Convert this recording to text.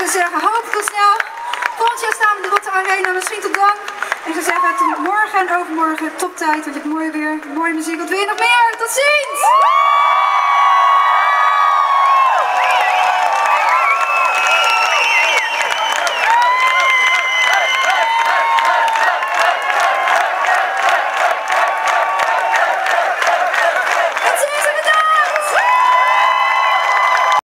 zou zeggen, hopelijk tot snel. Volgend jaar staan we in de Rotte Arena, misschien tot dan. En ik zou zeggen, tot morgen en overmorgen, toptijd, want je hebt mooi weer, mooie muziek. Wat wil je nog meer? Tot ziens!